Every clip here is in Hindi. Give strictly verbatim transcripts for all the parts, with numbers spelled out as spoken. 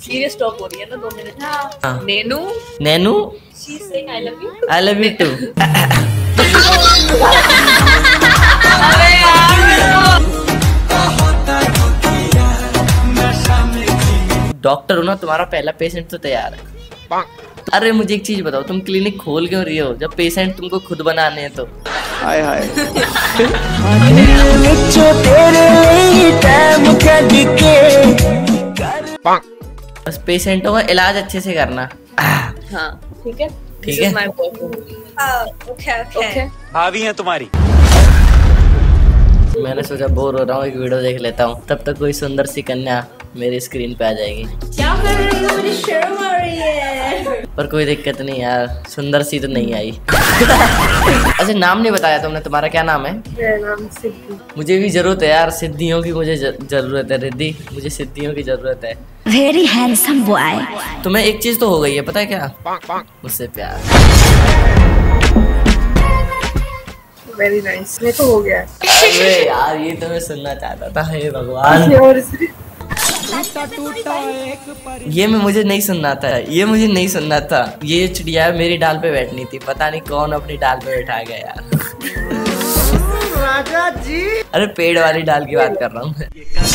सीरियस टॉक हो रही है ना दो मिनट। हाँ। नैनू नैनू she is saying I love you. I love you too. अरे यार डॉक्टर हो ना, तुम्हारा पहला पेशेंट तो तैयार है। अरे मुझे एक चीज बताओ, तुम क्लिनिक खोल क्यों रही हो जब पेशेंट तुमको खुद बनाने हैं तो? हाय हाय। बस पेशेंटों का इलाज अच्छे से करना। हाँ ठीक है ठीक है। ओके ओके भाभी है तुम्हारी। मैंने सोचा बोर हो रहा हूँ, एक वीडियो देख लेता हूँ, तब तक कोई सुंदर सी कन्या मेरी स्क्रीन पे आ जाएगी। क्या कर रही हो? मुझे शर्म आ रही है। पर कोई दिक्कत नहीं यार, सुंदर सी तो नहीं आई। अच्छा नाम नहीं बताया तुमने, तुम्हारा क्या नाम है? मेरा नाम सिद्धि। मुझे भी जरूरत है यार सिद्धियों की, मुझे जरूरत है रिद्धि, मुझे सिद्धियों की जरूरत है। Very handsome boy. तुम्हें एक चीज तो हो गई है, पता है क्या? मुझसे प्यार। Very nice. ये तो हो गया। अरे यार ये तो मैं सुनना चाहता था। हे भगवान, ये मैं मुझे नहीं सुनना था, ये मुझे नहीं सुनना था। ये चिड़िया मेरी डाल पे बैठनी थी, पता नहीं कौन अपनी डाल पे बैठा गया यार। राजा जी। अरे पेड़ वाली डाल की बात कर रहा हूँ।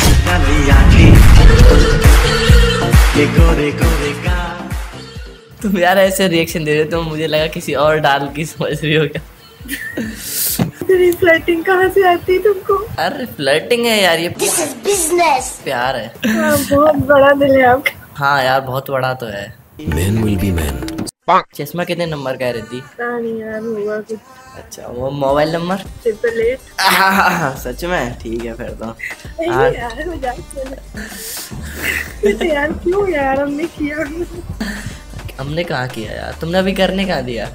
तुम यार ऐसे रिएक्शन दे रहे हो, तुम मुझे लगा किसी और डाल की समझ रही हो क्या? तेरी फ्लर्टिंग कहाँ से आती है तुमको? अरे फ्लर्टिंग है यार, ये बिजनेस प्यार है। हाँ, बहुत बड़ा दिल है आपका। हाँ यार बहुत बड़ा तो है। Man will be man. चश्मा कितने नंबर का है रिद्धि? नहीं यार होगा कुछ। अच्छा वो मोबाइल नंबर? Triple eight. सच में? ठीक है फिर तो। यार मजाक कर यार, क्यों यार हमने किया? हमने कहाँ किया यार, तुमने अभी करने कहाँ दिया?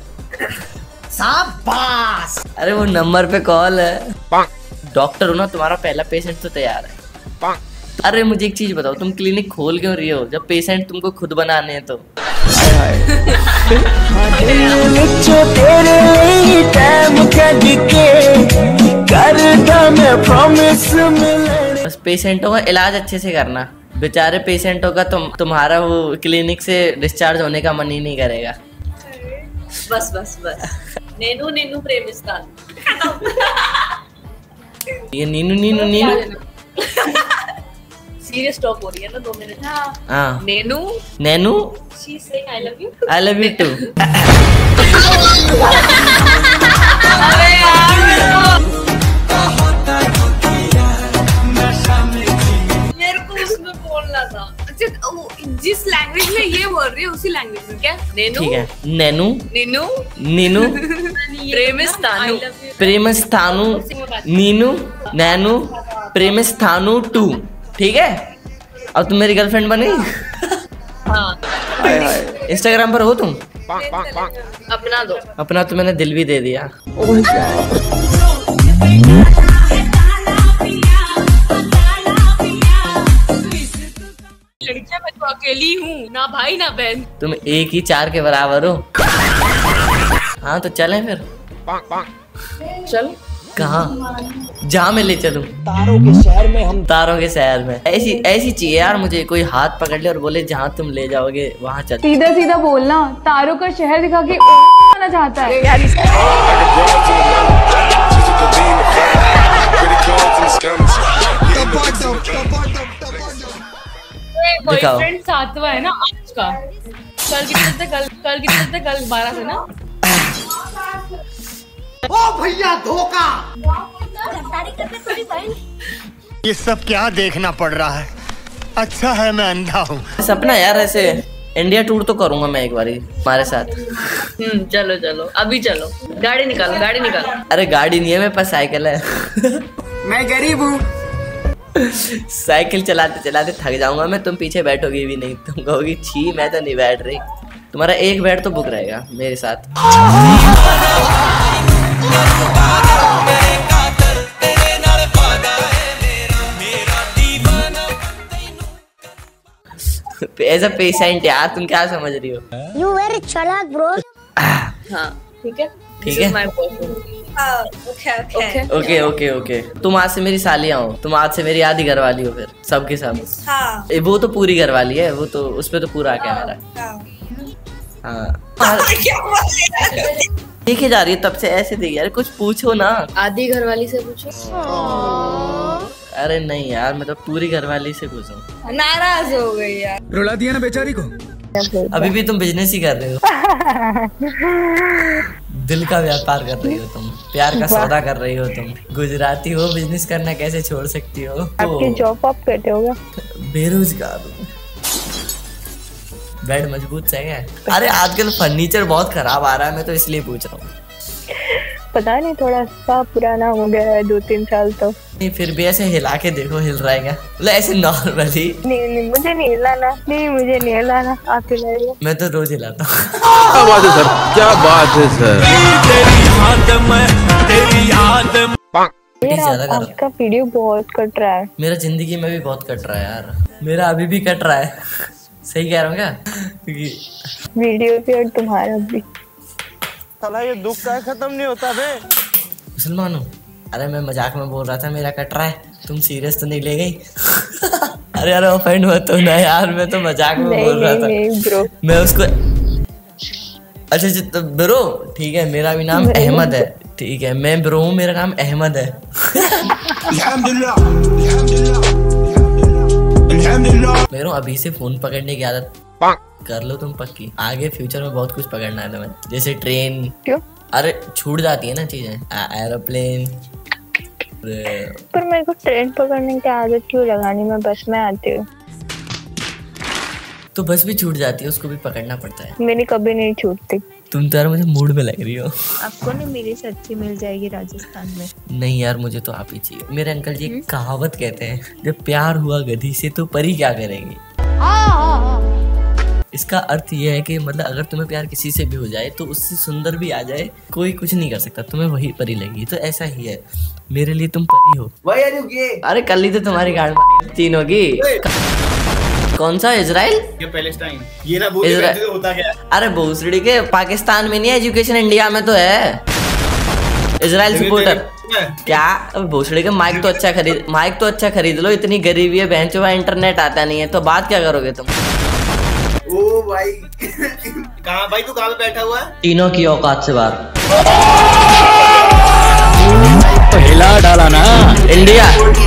शाबाश। अरे वो नंबर पे कॉल है। डॉक्टर हो ना, तुम्हारा पहला पेशेंट तो तैयार है। अरे मुझे एक चीज बताओ, तुम क्लिनिक खोल क्यों रही हो जब पेशेंट तुमको खुद बनाने हैं तो? हाय हाय। बस पेशेंटों का इलाज अच्छे से करना। बेचारे पेशेंटों का तुम तुम्हारा वो क्लिनिक से डिस्चार्ज होने का मन ही नहीं करेगा। बस बस बस। नैनू नैनू प्रेमिस्तान। ये नीनू नीनू नीनू सीरियस टॉक हो रही है ना दो मिनट। हाँ। नैनू नैनू she is saying I love you. I love you too. अरे यार मेरे को उसमें बोलना था। अच्छा जिस लैंग्वेज में ये बोल रही है उसी लैंग्वेज में क्या? नैनू ठीक है। नैनू नीनू नीनू प्रेमिस्तानु प्रेमस्थानु नीनू नैनू प्रेमस्थानु टू। ठीक है, अब तुम मेरी गर्लफ्रेंड बनी। हाँ हाय हाय। इंस्टाग्राम पर हो तुम? अपना दो। अपना तो मैंने दिल भी दे दिया। लड़कियां मैं तो अकेली हूँ, ना भाई ना बहन। तुम एक ही चार के बराबर हो। हाँ तो चलें फिर। चल कहाँ? जहाँ मैं ले चलूं। तारों के शहर में हम। तारों के शहर में ऐसी ऐसी चाहिए यार मुझे, कोई हाथ पकड़ ले और बोले जहाँ तुम ले जाओगे वहाँ चल। सीधा सीधा बोलना, तारों का शहर दिखा के आना चाहता है यार। बॉयफ्रेंड सातवा है ना आज का। कल कितने थे? कल कल कितने थे? कल बारह थे ना। ओ भैया धोखा। ये सब क्या देखना पड़ रहा है? अच्छा है मैं अंधा हूँ। सपना यार ऐसे इंडिया टूर तो करूंगा मैं एक बारी हमारे साथ। हम्म चलो चलो अभी चलो। गाड़ी निकालो गाड़ी निकालो। अरे गाड़ी नहीं है मेरे पास, साइकिल है। मैं गरीब हूँ। साइकिल चलाते चलाते थक जाऊंगा मैं, तुम पीछे बैठोगी भी नहीं, तुम कहोगी छी मैं तो नहीं बैठ रही। तुम्हारा एक बेड तो बुक रहेगा मेरे साथ। एज अ पेशेंट यार तुम क्या समझ रही हो? यू वेरी चालाक ब्रो। हाँ ठीक है ठीक है ओके ओके ओके ओके तुम आज से मेरी सालियाँ हो, तुम आज से मेरी आधी घरवाली हो फिर सबके सब। हाँ ए, वो तो पूरी घरवाली है, वो तो उस पे तो पूरा क्या मेरा। हाँ देखे जा रही है तब से ऐसे देखिए यार, कुछ पूछो ना। आधी घरवाली से पूछो। अरे नहीं यार मैं तो पूरी घरवाली से पूछूं। नाराज हो गई यार, रुला दिया ना बेचारी को। अभी भी तुम बिजनेस ही कर रहे हो, दिल का व्यापार कर रही हो तुम, प्यार का सौदा कर रही हो तुम। गुजराती हो, बिजनेस करना कैसे छोड़ सकती हो? आपकी जॉब आप करते होगा? बेरोजगार हूँ। बेड मजबूत से है? अरे आजकल फर्नीचर बहुत खराब आ रहा है, मैं तो इसलिए पूछ रहा हूँ। पता नहीं, थोड़ा सा पुराना हो गया है, दो तीन साल तो। नहीं फिर भी ऐसे हिला के देखो, हिल रहा है क्या? मतलब ऐसे नॉर्मली। नहीं नहीं मुझे नहीं हिलाना, नहीं मुझे नहीं हिलाना, आप हिलाइए। मैं तो रोज हिलाता हूँ। क्या बात है सर, क्या बात है सर। तेरी याद में, तेरी याद में। ज्यादा करो। आपका वीडियो बहुत कट रहा है। मेरा जिंदगी में भी बहुत कट रहा है यार, मेरा अभी भी कट रहा है। सही कह रहा हूँ क्या? क्योंकि वीडियो भी और तुम्हारा भी। साला ये दुख का खत्म नहीं होता बे। मुसलमान हूँ। अरे मैं मजाक में बोल रहा था, मेरा कट रहा है, तुम सीरियस तो नहीं ले गई? अरे यार ऑफेंड मत हो ना यार, मैं तो मजाक में नहीं, बोल रहा था। नहीं, ब्रो। मैं उसको अच्छा अच्छा तो ब्रो ठीक है, मेरा भी नाम अहमद है, ठीक है मैं ब्रो हूँ, मेरा नाम अहमद है। मेरे अभी से फोन पकड़ने की आदत कर लो तुम पक्की, आगे फ्यूचर में बहुत कुछ पकड़ना है तुम्हें, जैसे ट्रेन। क्यों? अरे छूट जाती है ना चीजें, एरोप्लेन। पर मेरे को ट्रेन पकड़ने की आदत क्यों लगानी, मैं बस में आती हूँ। तो बस भी छूट जाती है, उसको भी पकड़ना पड़ता है। मेरी कभी नहीं छूटती। तुम तो यार मुझे मूड में लग रही हो। आपको नहीं मेरी से अच्छी मिल जाएगी राजस्थान में। नहीं यार मुझे तो आप ही चाहिए। मेरे अंकल जी एक कहावत कहते हैं, जब प्यार हुआ गधी से तो परी क्या करेंगी। इसका अर्थ ये है कि मतलब अगर तुम्हें प्यार किसी से भी हो जाए तो उससे सुंदर भी आ जाए, कोई कुछ नहीं कर सकता, तुम्हें वही परी लगेगी। तो ऐसा ही है, मेरे लिए तुम परी हो। अरे कल ही तो तुम्हारी गाड़ तीन होगी। कौन सा? इजराइल ये पैलेस्टाइन, ये ना बोल के होता क्या? अरे भोसड़ी के, पाकिस्तान में नहीं है एजुकेशन, इंडिया में तो है। इजराइल सपोर्टर क्या? अब भोसड़ी के माइक तो अच्छा खरीद, माइक तो अच्छा खरीद लो, इतनी गरीबी है बहन चो, इंटरनेट आता नहीं है तो बात क्या करोगे तुम? ओ भाई कहाँ भाई, तू कहाँ पे बैठा हुआ है? तीनों की औकात से बाहर तो हिला डाला ना इंडिया।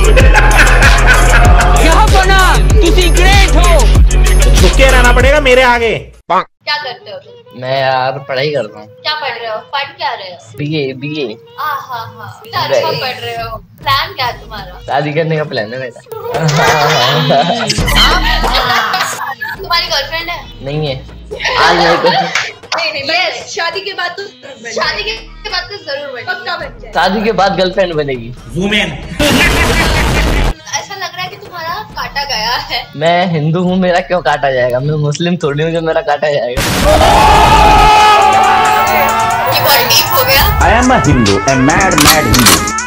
क्या बना, तुसी ग्रेट हो। झुक के रहना पड़ेगा मेरे आगे। क्या करते हो तुम? मैं यार पढ़ाई करता हूँ। क्या पढ़ रहे हो? पढ़ क्या रहे हो? BA BA. आहा हा, अच्छा पढ़ रहे हो। प्लान क्या है तुम्हारा? शादी करने का प्लान है मेरा। तुम्हारी गर्लफ्रेंड है? नहीं है आज मेरे को। नहीं नहीं yes, शादी के बाद तो शादी के बाद तो जरूर बनेगी, पक्का बन जाए। शादी के बाद गर्लफ्रेंड बनेगी। ऐसा लग रहा है कि तुम्हारा काटा गया है। मैं हिंदू हूँ, मेरा क्यों काटा जाएगा? मैं मुस्लिम थोड़ी हूँ जो मेरा काटा जाएगा। ये बहुत डीप हो गया। I am a Hindu, a mad mad Hindu.